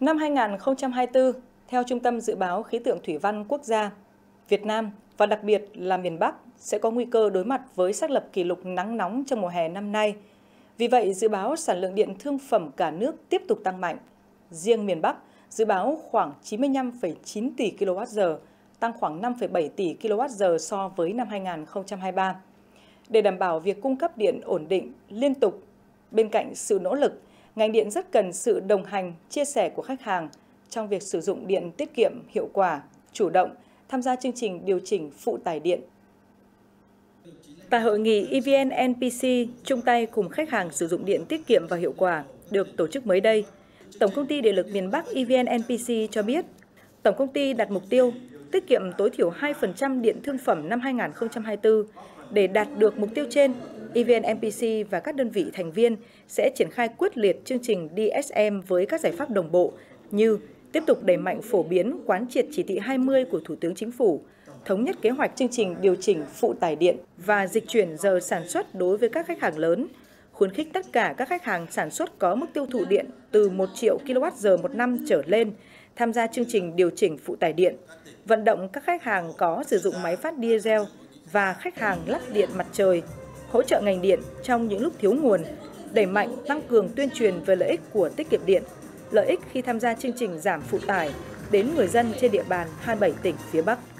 Năm 2024, theo Trung tâm Dự báo Khí tượng Thủy văn Quốc gia, Việt Nam và đặc biệt là miền Bắc sẽ có nguy cơ đối mặt với xác lập kỷ lục nắng nóng trong mùa hè năm nay. Vì vậy, dự báo sản lượng điện thương phẩm cả nước tiếp tục tăng mạnh. Riêng miền Bắc dự báo khoảng 95,9 tỷ kWh, tăng khoảng 5,7 tỷ kWh so với năm 2023. Để đảm bảo việc cung cấp điện ổn định, liên tục, bên cạnh sự nỗ lực, ngành điện rất cần sự đồng hành, chia sẻ của khách hàng trong việc sử dụng điện tiết kiệm, hiệu quả, chủ động, tham gia chương trình điều chỉnh phụ tải điện. Tại hội nghị EVN NPC chung tay cùng khách hàng sử dụng điện tiết kiệm và hiệu quả được tổ chức mới đây, Tổng công ty Điện lực miền Bắc EVN NPC cho biết, Tổng công ty đặt mục tiêu tiết kiệm tối thiểu 2% điện thương phẩm năm 2024. Để đạt được mục tiêu trên, EVN NPC và các đơn vị thành viên sẽ triển khai quyết liệt chương trình DSM với các giải pháp đồng bộ như tiếp tục đẩy mạnh phổ biến quán triệt chỉ thị 20 của Thủ tướng Chính phủ, thống nhất kế hoạch chương trình điều chỉnh phụ tải điện và dịch chuyển giờ sản xuất đối với các khách hàng lớn, khuyến khích tất cả các khách hàng sản xuất có mức tiêu thụ điện từ 1 triệu kWh một năm trở lên tham gia chương trình điều chỉnh phụ tải điện, vận động các khách hàng có sử dụng máy phát diesel và khách hàng lắp điện mặt trời, hỗ trợ ngành điện trong những lúc thiếu nguồn, đẩy mạnh tăng cường tuyên truyền về lợi ích của tiết kiệm điện, lợi ích khi tham gia chương trình giảm phụ tải đến người dân trên địa bàn 27 tỉnh phía Bắc.